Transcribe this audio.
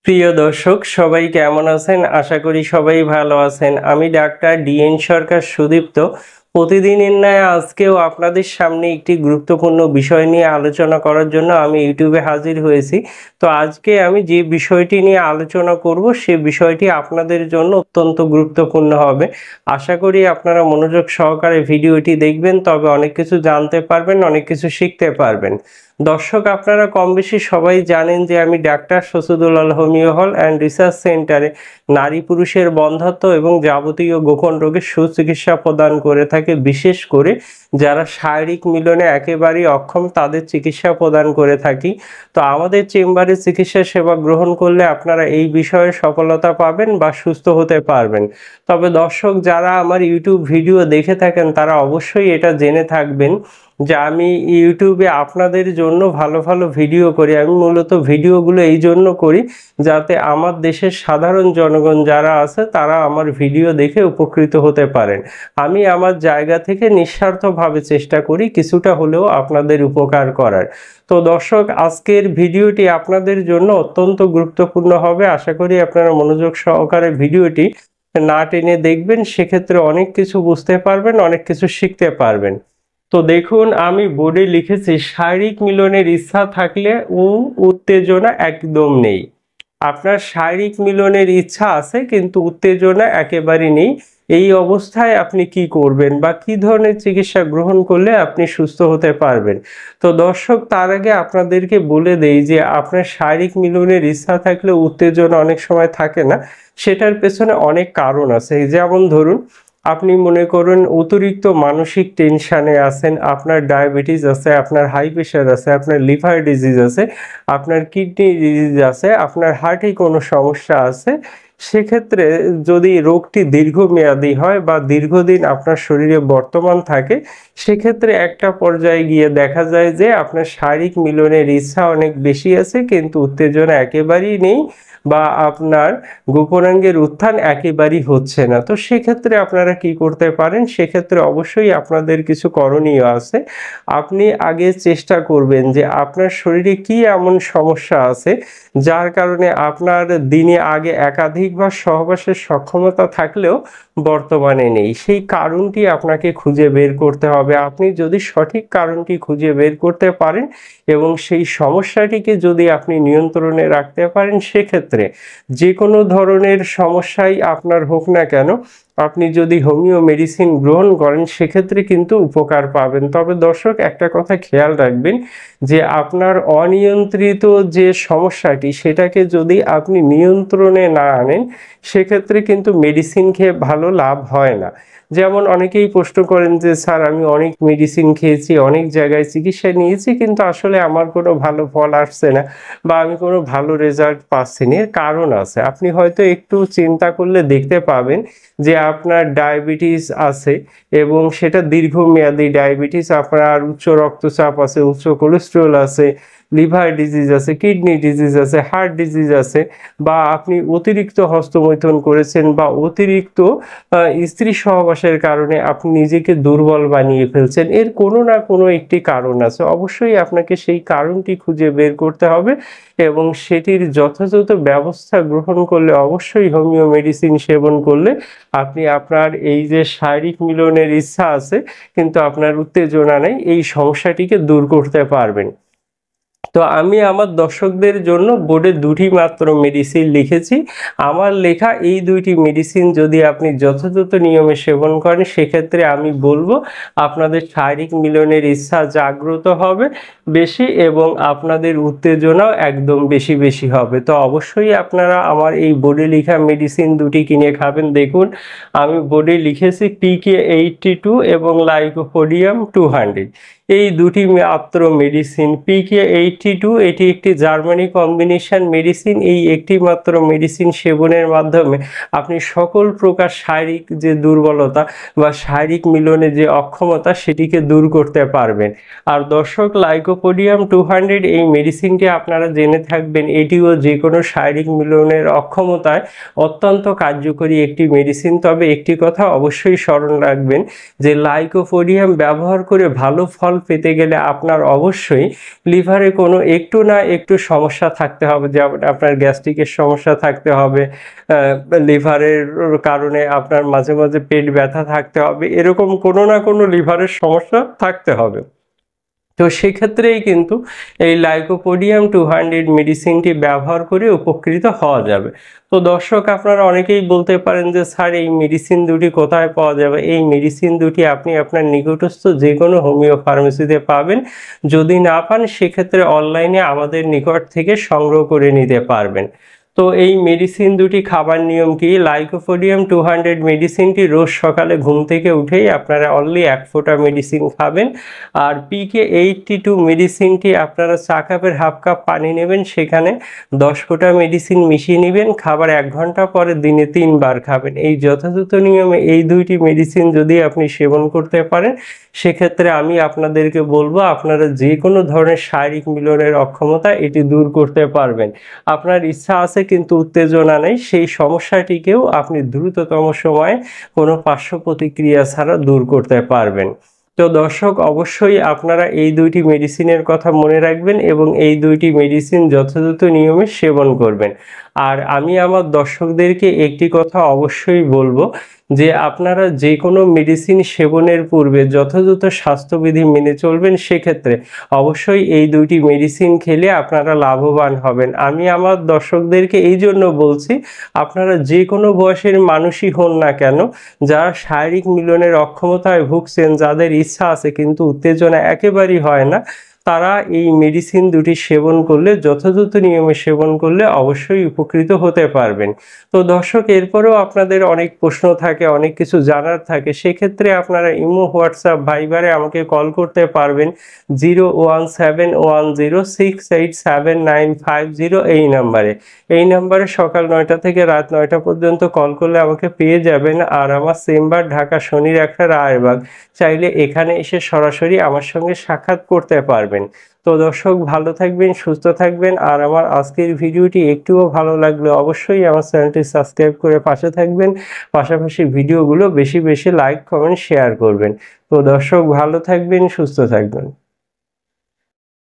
প্রিয় দর্শক সবাই কেমন আছেন? আশা করি সবাই ভালো আছেন। আমি ডাক্তার ডিএন সরকার সুদীপ্ত। প্রতিদিনের ন্যায় আজকেও আপনাদের সামনে একটি গুরুত্বপূর্ণ বিষয় নিয়ে আলোচনা করার জন্য আমি ইউটিউবে হাজির হয়েছি। তো আজকে আমি যে বিষয়টি নিয়ে আলোচনা করব সে বিষয়টি আপনাদের জন্য অত্যন্ত গুরুত্বপূর্ণ হবে। আশা করি আপনারা মনোযোগ সহকারে ভিডিওটি দেখবেন, তবে অনেক কিছু জানতে পারবেন, অনেক কিছু শিখতে পারবেন। দর্শক, আপনারা কম বেশি সবাই জানেন যে আমি ডাক্তার শসুদুলাল হোমিও হল অ্যান্ড রিসার্চ সেন্টারে নারী পুরুষের বন্ধ্যাত্ব এবং যাবতীয় গোপন রোগের সুচিকিৎসা প্রদান করে থাকে। বিশেষ করে যারা শারীরিক মিলনে একেবারেই অক্ষম তাদের চিকিৎসা প্রদান করে থাকি। তো আমাদের চেম্বারে চিকিৎসা সেবা গ্রহণ করলে আপনারা এই বিষয়ে সফলতা পাবেন বা সুস্থ হতে পারবেন। তবে দর্শক, যারা আমার ইউটিউব ভিডিও দেখে থাকেন তারা অবশ্যই এটা জেনে থাকবেন যে আমি ইউটিউবে আপনাদের জন্য ভালো ভালো ভিডিও করি। আমি মূলত ভিডিওগুলো এই জন্য করি যাতে আমার দেশের সাধারণ জনগণ যারা আছে তারা আমার ভিডিও দেখে উপকৃত হতে পারেন। আমি আমার জায়গা থেকে নিঃস্বার্থভাবে চেষ্টা করি কিছুটা হলেও আপনাদের উপকার করার। তো দর্শক, আজকের ভিডিওটি আপনাদের জন্য অত্যন্ত গুরুত্বপূর্ণ হবে। আশা করি আপনারা মনোযোগ সহকারে ভিডিওটি না টেনে দেখবেন, সেক্ষেত্রে অনেক কিছু বুঝতে পারবেন, অনেক কিছু শিখতে পারবেন। তো দেখুন, আমি বোর্ডে লিখেছি শারীরিক মিলনের ইচ্ছা থাকলে উত্তেজনা একদম নেই। আপনার শারীরিক মিলনের ইচ্ছা আছে কিন্তু উত্তেজনা একেবারে নেই। এই অবস্থায় আপনি কি করবেন বা কি ধরনের চিকিৎসা গ্রহণ করলে আপনি সুস্থ হতে পারবেন? তো দর্শক, তার আগে আপনাদেরকে বলে দেই যে আপনার শারীরিক মিলনের ইচ্ছা থাকলে উত্তেজনা অনেক সময় থাকে না। সেটার পেছনে অনেক কারণ আছে। যেমন ধরুন, আপনি মনে করুন অতিরিক্ত মানসিক টেনশানে আছেন, আপনার ডায়াবেটিস আছে, আপনার হাই প্রেশার আছে, আপনার লিভার ডিজিজ আছে, আপনার কিডনি ডিজিজ আছে, আপনার হার্টে কোনো সমস্যা আছে। সেক্ষেত্রে যদি রোগটি দীর্ঘমেয়াদী হয় বা দীর্ঘদিন আপনার শরীরে বর্তমান থাকে, সেক্ষেত্রে একটা পর্যায়ে গিয়ে দেখা যায় যে আপনার শারীরিক মিলনের ইচ্ছা অনেক বেশি আছে কিন্তু উত্তেজনা একেবারেই নেই বা আপনার গোপনাঙ্গের উত্থান একেবারেই হচ্ছে না। তো সেক্ষেত্রে আপনারা কি করতে পারেন? সেক্ষেত্রে অবশ্যই আপনাদের কিছু করণীয় আছে। আপনি আগে চেষ্টা করবেন যে আপনার শরীরে কি এমন সমস্যা আছে যার কারণে আপনার দিনে আগে একাধিকবার সহবাসের সক্ষমতা থাকলেও বর্তমানে নেই। সেই কারণটি আপনাকে খুঁজে বের করতে হবে। আপনি যদি সঠিক কারণটি খুঁজে বের করতে পারেন এবং সেই সমস্যাটিকে যদি আপনি নিয়ন্ত্রণে রাখতে পারেন, সেক্ষেত্রে যে কোনো ধরনের সমস্যাই আপনার হোক না কেন, আপনি যদি হোমিও মেডিসিন গ্রহণ করেন সেক্ষেত্রে কিন্তু উপকার পাবেন। তবে দর্শক, একটা কথা খেয়াল রাখবেন যে আপনার অনিয়ন্ত্রিত যে সমস্যাটি সেটাকে যদি আপনি নিয়ন্ত্রণে না আনেন সেক্ষেত্রে কিন্তু মেডিসিন খেয়ে ভালো লাভ হয় না। যেমন অনেকেই প্রশ্ন করেন যে স্যার, আমি অনেক মেডিসিন খেয়েছি, অনেক জায়গায় চিকিৎসা নিয়েছি কিন্তু আসলে আমার কোনো ভালো ফল আসছে না বা আমি কোনো ভালো রেজাল্ট পাচ্ছি না। এর কারণ আছে। আপনি হয়তো একটু চিন্তা করলে দেখতে পাবেন যে আপনার ডায়াবেটিস আছে এবং সেটা দীর্ঘমেয়াদী ডায়াবেটিস, আপনার উচ্চ রক্তচাপ আছে, উচ্চ কোলেস্টেরল আছে, লিভার ডিজিজ আছে, কিডনি ডিজিজ আছে, হার্ট ডিজিজ আছে, বা আপনি অতিরিক্ত হস্তমৈথুন করেছেন বা অতিরিক্ত স্ত্রী সহবাসের কারণে আপনি নিজেকে দুর্বল বানিয়ে ফেলছেন। এর কোনো না কোনো একটি কারণ আছে। অবশ্যই আপনাকে সেই কারণটি খুঁজে বের করতে হবে এবং সেটির যথাযথ ব্যবস্থা গ্রহণ করলে, অবশ্যই হোমিও মেডিসিন সেবন করলে আপনি আপনার এই যে শারীরিক মিলনের ইচ্ছা আছে কিন্তু আপনার উত্তেজনা নেই, এই সমস্যাটিকে দূর করতে পারবেন। তো আমি আমার দর্শকদের জন্য বোর্ডে দুটি মাত্র মেডিসিন লিখেছি। আমার লেখা এই দুইটি মেডিসিন যদি আপনি যথাযথ নিয়মে সেবন করেন সেক্ষেত্রে আমি বলবো আপনাদের শারীরিক মিলনের ইচ্ছা জাগ্রত হবে বেশি এবং আপনাদের উত্তেজনাও একদম বেশি বেশি হবে। তো অবশ্যই আপনারা আমার এই বোর্ডে লেখা মেডিসিন দুটি কিনে খাবেন। দেখুন, আমি বোর্ডে লিখেছি PK82 এবং লাইকোপোডিয়াম 200। এই দুটি মাত্র মেডিসিন। PK82 এটি একটি জার্মানি কম্বিনেশন মেডিসিন। এই একটি মাত্র মেডিসিন সেবনের মাধ্যমে আপনি সকল প্রকার শারীরিক যে দুর্বলতা বা শারীরিক মিলনে যে অক্ষমতা সেটিকে দূর করতে পারবেন। আর দর্শক, লাইকোপোডিয়াম 200 এই মেডিসিনটি আপনারা জেনে থাকবেন, এটিও যে কোনো শারীরিক মিলনের অক্ষমতায় অত্যন্ত কার্যকরী একটি মেডিসিন। তবে একটি কথা অবশ্যই স্মরণ রাখবেন যে লাইকোপোডিয়াম ব্যবহার করে ভালো ফল ফলাফল পেতে গেলে আপনার অবশ্যই লিভারে কোনো একটু না একটু সমস্যা থাকতে হবে, যেমন আপনার গ্যাস্ট্রিকের সমস্যা থাকতে হবে, লিভারের কারণে আপনার মাঝে মাঝে পেট ব্যথা থাকতে হবে, এরকম কোনো না কোনো লিভারের সমস্যা থাকতে হবে। তো সেক্ষেত্রেই কিন্তু এই লাইকোপোডিয়াম 200 মেডিসিনটি ব্যবহার করে উপকৃত হওয়া যাবে। তো দর্শক, আপনারা অনেকেই বলতে পারেন যে স্যার এই মেডিসিন দুটি কোথায় পাওয়া যাবে? এই মেডিসিন দুটি আপনি আপনার নিকটস্থ যে কোনো হোমিও ফার্মেসিতে পাবেন। যদি না পান সেক্ষেত্রে অনলাইনে আমাদের নিকট থেকে সংগ্রহ করে নিতে পারবেন। তো এই মেডিসিন দুটি খাবার নিয়ম কি? লাইকোপোডিয়াম 200 মেডিসিনটি রোজ সকালে ঘুম থেকে উঠেই আপনারা অনলি 1 ফোঁটা মেডিসিন খাবেন। আর PK82 মেডিসিনটি আপনারা চা কাপের হাফ কাপ পানি নেবেন, সেখানে 10 ফোঁটা মেডিসিন মিশিয়ে নেবেন, খাবার 1 ঘন্টা পরে দিনে 3 বার খাবেন। এই যথাযথ নিয়মে এই দুইটি মেডিসিন যদি আপনি সেবন করতে পারেন, সেক্ষেত্রে আমি আপনাদেরকে বলবো আপনারা যে কোনো ধরনের শারীরিক মিলনের অক্ষমতা এটি দূর করতে পারবেন। আপনার ইচ্ছা আছে কিন্তু উত্তেজনা নেই, সেই সমস্যাটিকেও আপনি দ্রুততম সময়ে কোনো পার্শ্ব প্রতিক্রিয়া ছাড়া দূর করতে পারবেন। তো দর্শক, অবশ্যই আপনারা এই দুইটি মেডিসিনের কথা মনে রাখবেন এবং এই দুইটি মেডিসিন যথাযথ নিয়মে সেবন করবেন। আর আমি আমার দর্শকদেরকে একটি কথা অবশ্যই বলবো যে আপনারা যে কোনো মেডিসিন সেবনের পূর্বে যথাযথ স্বাস্থ্যবিধি মেনে চলবেন। সেক্ষেত্রে অবশ্যই এই দুইটি মেডিসিন খেলে আপনারা লাভবান হবেন। আমি আমার দর্শকদেরকে এই জন্য বলছি, আপনারা যে কোনো বয়সের মানুষই হন না কেন, যারা শারীরিক মিলনের অক্ষমতায় ভুগছেন, যাদের ইচ্ছা আছে কিন্তু উত্তেজনা একেবারেই হয় না, তারা এই মেডিসিন দুটি সেবন করলে, যথাযথ নিয়মে সেবন করলে অবশ্যই উপকৃত হতে পারবেন। তো দর্শক, এরপরেও আপনাদের অনেক প্রশ্ন থাকে, অনেক কিছু জানার থাকে, সেক্ষেত্রে আপনারা ইমো, হোয়াটসঅ্যাপ, ভাইবারে আমাকে কল করতে পারবেন 01710687950 এই নাম্বারে। এই নাম্বারে সকাল 9টা থেকে রাত 9টা পর্যন্ত কল করলে আমাকে পেয়ে যাবেন। আর আমার চেম্বার ঢাকা শনির একটা রায়বাগ, চাইলে এখানে এসে সরাসরি আমার সঙ্গে সাক্ষাৎ করতে পারবেন। তো দর্শক, ভালো থাকবেন, সুস্থ থাকবেন। আর আমার আজকের ভিডিওটি একটুও ভালো লাগলে অবশ্যই আমার চ্যানেলটি সাবস্ক্রাইব করে পাশে থাকবেন, পাশাপাশি ভিডিওগুলো বেশি বেশি লাইক, কমেন্ট, শেয়ার করবেন। তো দর্শক, ভালো থাকবেন, সুস্থ থাকবেন।